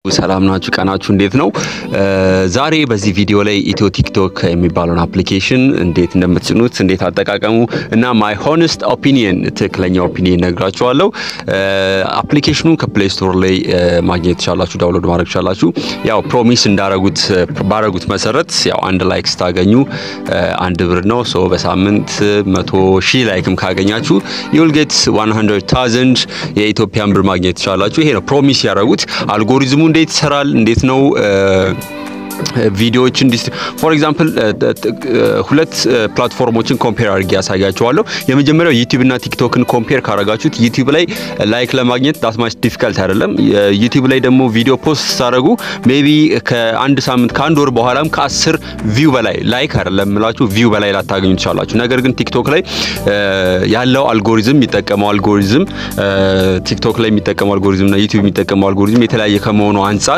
ሰላም ናችሁ ቀናችሁ እንዴት ነው ዛሬ በዚህ ቪዲዮ ላይ ኢትዮትክቶክ የሚባለውን አፕሊኬሽን እንዴት እንደምትጭኑት እንዴት አጠቃቀሙ እና ማይ ሆነስት ኦፒኒየን ትክክለኛ ኦፒኒየን ነግራችኋለሁ አፕሊኬሽኑን ከፕሌይ ስቶር ላይ ማግኘት ትችላላችሁ ዳውንሎድ ማድረግ ትችላላችሁ ያው ፕሮሚስ ባረጉት መሰረት ያው አንድ ላይክስ ታገኙ አንድ ብር ነው ሶ በሳምንት 100,000 ላይክም ካገኛችሁ you will get 100,000 የኢትዮጵያን ብር ማግኘት ትችላላችሁ ይሄ ነው ፕሮሚስ ያረጉት አልጎሪዝሙ እንዴት ይሰራል እንዴት ነው ቪዲዮዎችን for example ሁለት ፕላትፎርሞችን ኮምፔር አድርጌ ያሳያችኋለሁ የመጀመሪያው ዩቲዩብ እና ቲክቶክን ኮምፔር ካረጋችሁት ዩቲዩብ ላይ ላይክ ለማግኘት that much difficult አይደለም ዩቲዩብ ላይ ደግሞ ቪዲዮ ፖስት ታረጉ ሜቢ ከአንድ ሳምንት ከአንድ ወር በኋላም ከ10 ቪው በላይ ላይክ አይደለም ማለት ቪው በላይ ላታገኙ ትችላላችሁ ነገር ግን ቲክቶክ ላይ ያለው አልጎሪዝም የሚጠቀመው አልጎሪዝም ቲክቶክ ላይ የሚጠቀመው አልጎሪዝም እና ዩቲዩብ የሚጠቀመው አልጎሪዝም የተለያየ ከመሆኑ አንፃር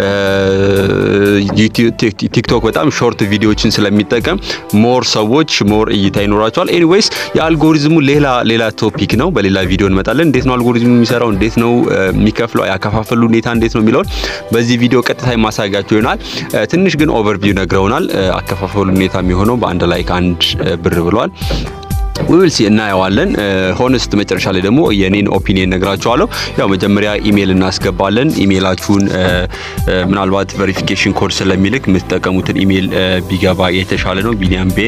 ቲክቶክ በጣም ሾርት ቪዲዮዎችን ስለሚጠቀም ሞር ሰዎች ሞር እይታ ይኖራቸዋል ኤኒዌይስ የአልጎሪዝሙ ሌላ ቶፒክ ነው በሌላ ቪዲዮ እንመጣለን እንዴት ነው አልጎሪዝሙ የሚሰራው እንዴት ነው የሚከፍለው ያከፋፈሉ ሁኔታ እንዴት ነው የሚለው በዚህ ቪዲዮ ቀጥታ ማሳያችሁ ይሆናል ትንሽ ግን ኦቨርቪው ነግረውናል አከፋፈሉ ሁኔታ የሚሆነው በአንድ ላይ አንድ ብር ብሏል we will see እናያዋለን ሆነስት መጨረሻ ላይ ደግሞ የኔን ኦፒኒየን ነግራችኋለሁ ያው መጀመሪያ ኢሜል እናስገባለን ኢሜላችሁን ምናልባት ቬሪፊኬሽን ኮድ ስለሚልክ የምትጠቀሙትን ኢሜል ቢገባ የተሻለ ነው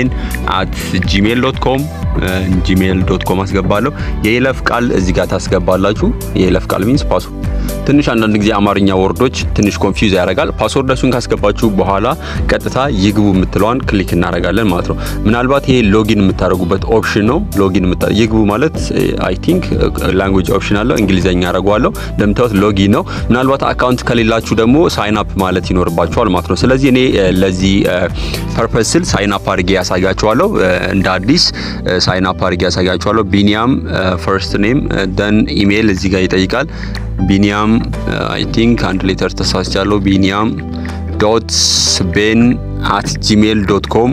biliam@gmail.com አስገባለሁ የይለፍ ቃል እዚህ ጋር ታስገባላችሁ የይለፍ ቃል means ፓስወርድ ትንሽ አንዳንድ ጊዜ አማርኛ ወርዶች ትንሽ ኮንፊውዝ ያደርጋል ፓስወርዳችሁን ካስገባችሁ በኋላ ቀጥታ ይግቡ የምትለዋን ክሊክ እናደርጋለን ማለት ነው ምናልባት ይሄ ሎጊን የምታደርጉበት ኦፕሽን ነው ሎጊን ይግቡ ማለት አይ ቲንክ ላንጉዌጅ ኦፕሽን አለው እንግሊዘኛ አደርጋለሁ እንደምታውቁት ሎጊን ነው ምናልባት አካውንት ከሌላችሁ ደግሞ ሳይን አፕ ማለት ይኖርባችኋል ማለት ነው ስለዚህ እኔ ለዚህ ፐርፐስ ስል ሳይን አፕ አድርጌ ያሳያችኋለሁ እንደ አዲስ ሳይን አፕ አድርጌ ያሳያችኋለሁ ቢኒያም ፈርስት ኔም ደን ኢሜል እዚህ ጋር ይጠይቃል ቢኒያም I think አንድ ሌተር ተሳስቻለሁ biniam.ben@gmail.com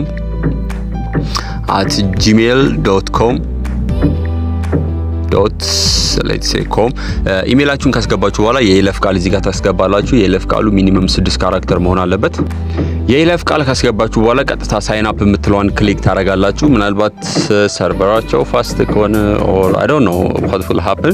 let's say com ኢሜላችሁን ካስገባችሁ በኋላ የይለፍ ቃል እዚህ ጋር ታስገባላችሁ የይለፍ ቃሉ ሚኒመም 6 ካራክተር መሆን አለበት የይለፍ ቃል ካስገባችሁ በኋላ ቀጥታ ሳይን አፕ የምትለዋን ክሊክ ታረጋላችሁ ምናልባት ሰርቨራቸው ፋስት ከሆነ or I don't know what will happen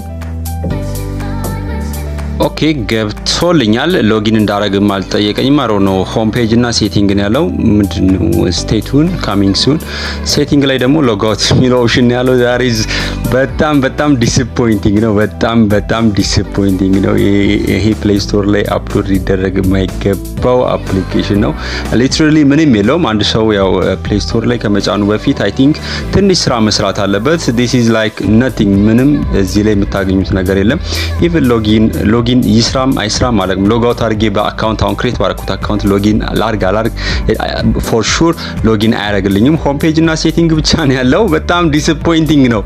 ኦኬ ገብቶልኛል ሎጊን እንዳረግም አልጠየቀኝም አሮ ነው ሆም ፔጅ እና ሴቲንግ ነው ያለው ምንድነው ስቴይ ቱን ካሚንግ ሱን ሴቲንግ ላይ ደግሞ ሎግ አውት የሚለው ኦፕሽን ያለው ዛሬ በጣም ዲስአፖይንቲንግ ነው በጣም ዲስአፖይንቲንግ ነው ይሄ ፕሌይ ስቶር ላይ አፕሎድ ሊደረግ የማይገባው አፕሊኬሽን ነው ሊትራሊ ምንም የለውም አንድ ሰው ያው ፕሌይ ስቶር ላይ ከመጫኑ በፊት አይ ቲንክ ትንሽ ስራ መስራት አለበት this is like nothing ምንም እዚህ ላይ የምታገኙት ነገር የለም even ሎጊን ይስራም አይስራም ማለት ነው ሎግ አውት አድርጌ በአካውንት አሁን ክሬት ባረኩት አካውንት ሎጊን ላርግ ፎር ሹር ሎጊን አያደርግልኝም ሆም ፔጅ እና ሴቲንግ ብቻ ነው ያለው በጣም ዲስአፖይንቲንግ ነው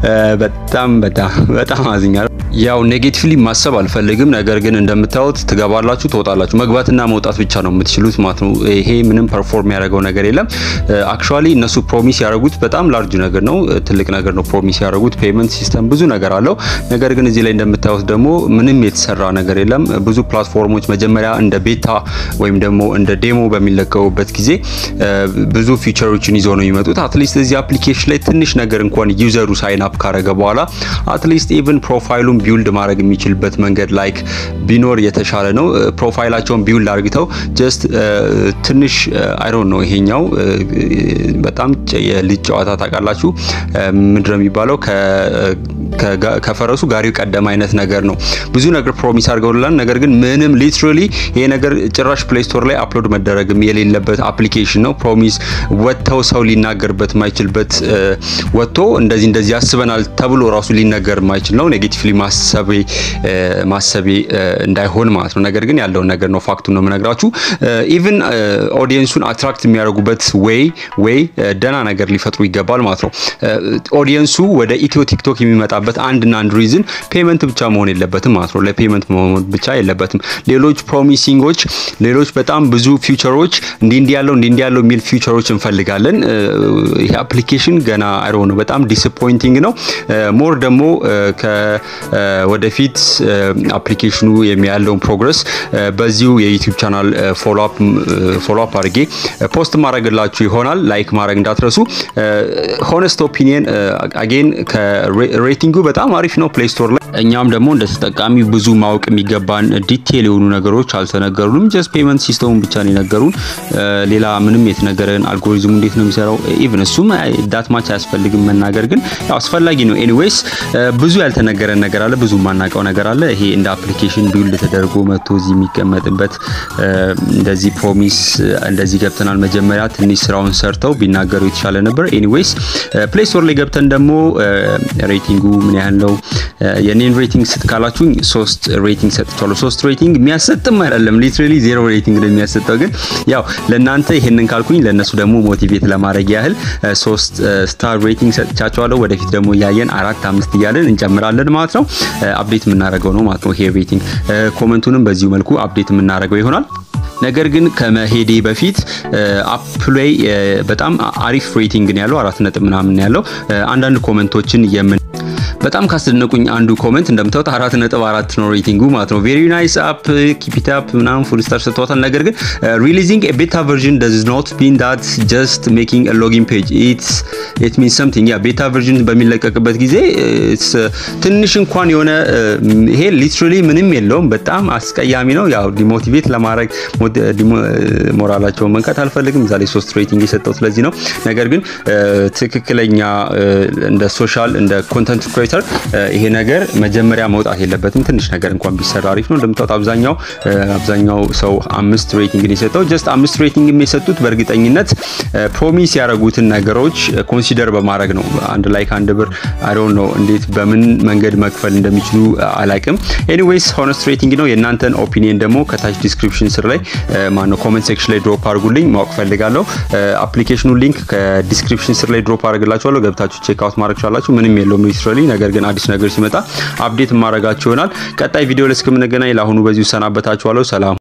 በጣም አዝኛለሁ ያው ኔጌቲቭሊ ማሰብ አልፈልግም ነገር ግን እንደምታዩት ትገባላችሁ ተወጣላችሁ መግባትና መውጣት ብቻ ነው የምትችሉት ማለት ነው ይሄ ምንም ፐርፎርም ያደርገው ነገር የለም አክቹአሊ እነሱ ፕሮሚስ ያደርጉት በጣም ላርጅ ነገር ነው ትልቅ ነገር ነው ፕሮሚስ ያደርጉት ፔመንት ሲስተም ብዙ ነገር አለው ነገር ግን እዚህ ላይ እንደምታዩት ደግሞ ምንም የተሰራ ነገር የለም ብዙ ፕላትፎርሞች መጀመሪያ እንደ ቤታ ወይም ደግሞ እንደ ዴሞ በሚለቀውበት ጊዜ ብዙ ፊቸሮችን ይዘው ነው የሚመጡት አትሊስት እዚህ አፕሊኬሽን ላይ ትንሽ ነገር እንኳን ዩዘሩ ሳይን አፕ ካረገ በኋላ አትሊስት ኢቭን ፕሮፋይሉን ቢልድ ማድረግ የሚችልበት መንገድ ላይክ ቢኖር የተሻለ ነው ፕሮፋይላቸውን ቢልድ አድርገው ጀስት ትንሽ አይ ዶንት ኖ ይሄኛው በጣም የልጅ ጨዋታ ታቃላችሁ ምንድነው የሚባለው ከፈረሱ ጋሪው ቀደም አይነት ነገር ነው ብዙ ነገር ፕሮሚስ አድርገውላን ነገር ግን ምንም ሊትራሊ ይሄ ነገር ጭራሽ ፕሌይ ስቶር ላይ አፕሎድ መደረግም የሌለበት አፕሊኬሽን ነው ፕሮሚስ ወጥተው ሰው ሊናገርበት ማይችልበት ወጥቶ እንደዚህ ያስበናል ተብሎ ራሱ ሊናገር ማይችል ነው ኔጌቲቭሊ ማሰቤ እንዳይሆን ማለት ነው ነገር ግን ያለው ነገር ነው ፋክቱ ነው መነግራችሁ ኢቭን ኦዲየንሱን አትራክት የሚያደርጉበት ወይ ደና ነገር ሊፈጥሩ ይገባል ማለት ነው ኦዲየንሱ ወደ ኢትዮትክቶክ የሚመጣበት አንድ ሪዝን ፔመንት ብቻ መሆን የለበትም ማለት ነው ፔመንት መሆን ብቻ የለበትም ሌሎች ፕሮሚሲንጎች ሌሎች በጣም ብዙ ፊውቸሮች እንዲያለው ሚል ፊውቸሮች እንፈልጋለን ይሄ አፕሊኬሽን ገና አይሮ ነው በጣም ዲስአፖይንቲንግ ነው ሞር ደሞ ወደፊት አፕሊኬሽኑ የሚያለው ፕሮግረስ በዚሁ የዩቲዩብ ቻናል ፎሎ አፕ አድርጌ ፖስት ማድረግላችሁ ይሆናል ላይክ ማድረግ እንዳትረሱ ሆነስት ኦፒኒየን አጌን ከሬቲንጉ በጣም አሪፍ ነው ፕሌይ ስቶር ላይ እኛም ደግሞ እንደ ተጠቃሚ ብዙ ማወቅ የሚገባን ዲቴል የሆኑ ነገሮች አልተነገሩንም ጀስት ፔመንት ሲስተሙን ብቻ ነው የነገሩን ሌላ ምንም የተነገረን አልጎሪዝሙ እንዴት ነው የሚሰራው ኢቭን እሱም ዳት ማች ያስፈልግም መናገር ግን ያው አስፈላጊ ነው ኤኒዌይስ ብዙ ያልተነገረን ነገር አለ ብዙ ማናቀው ነገር አለ ይሄ እንደ አፕሊኬሽን ቢልድ ተደርጎ መጥቶ እዚ የሚቀመጥበት እንደዚህ ፕሮሚስ እንደዚህ ገብተናል መጀመሪያ ትንሽ ስራውን ሰርተው ቢናገሩ ይተሻለ ነበር ኤኒዌይስ ፕሌይ ስቶር ላይ ገብተን ደግሞ ሬቲንጉ ምን ያህል ነው የኔን ሬቲንግ ስትካላችሁኝ 3 ሬቲንግ ሰጥቻለሁ 3 ሬቲንግ የሚያሰጥም አይደለም ሊትራሊ 0 ሬቲንግ ነው የሚያሰጠው ግን ያው ለናንተ ይሄንን ካልኩኝ ለነሱ ደግሞ ሞቲቬት ለማድረግ ያህል 3 ስታር ሬቲንግ ሰጥቻቸዋለሁ ወደፊት ደግሞ ያየን 4 5 እያለን እንጨምራለን ማለት ነው አፕዴት የምናደርገው ነው ማለት ነው ይሄ ሬቲንግ ኮሜንቱንም በዚሁ መልኩ አፕዴት የምናደርገው ይሆናል ነገር ግን ከመሄዴ በፊት አፕላይ በጣም አሪፍ ሬቲንግ ነው ያለው 4 ነጥብ ምናምን ያለው አንዳንድ ኮሜንቶችን በጣም ካስደነቁኝ አንዱ ኮሜንት እንደምታውቁት 4.4 ነው ሬቲንጉ ማለት ነው very nice app keep it up ምናምን full star ሰጥቷታል ነገር ግን releasing a beta version does not mean that just making a login page it means something yeah beta version በሚለቀቅበት ጊዜ ትንሽ እንኳን የሆነ ይሄ literally ምንም የለውም በጣም አስቀያሚ ነው ያው ዲሞቲቬት ለማድረግ ሞራላቸውን መንካት አልፈልግም ዛሬ 3 ሬቲንግ የሰጠው ስለዚህ ነው ነገር ግን ትክክለኛ እንደ ሶሻል እንደ ኮንተንት ክሬተር ይሄ ነገር መጀመሪያ መውጣት የለበትም ትንሽ ነገር እንኳን ቢሰራ አሪፍ ነው እንደምታውቁት አብዛኛው ሰው 5 ሬቲንግ የሰጠው just 5 ሬቲንግ የሰጡት በእርግጠኝነት ፕሮሚስ ያረጉትን ነገሮች ኮንሲደር በማድረግ ነው አንድ ላይክ አንድ ብር I don't know እንዴት በምን መንገድ መክፈል እንደሚችሉ አላቅም ኤኒዌይስ ሆነስት ሬቲንግ ነው የናንተን ኦፒኒየን ደግሞ ከታች ዲስክሪፕሽን ስር ላይ ማነው ኮሜንት ሴክሽን ላይ ድሮፕ አድርጉልኝ ማወቅ ፈልጋለሁ አፕሊኬሽኑ ሊንክ ከዲስክሪፕሽን ስር ላይ ድሮፕ አድርግላችኋለሁ ገብታችሁ ቼክ አውት ማድረግ ትችላላችሁ ምንም የለውም ሊትራሊ ነገር ግን አዲስ ነገር ሲመጣ አፕዴት ማድረጋችሁ ይሆናል ቀጣይ ቪዲዮ ላይ እስከምንገናኝ ለአሁኑ በዚሁ ሰናበታችኋለሁ ሰላም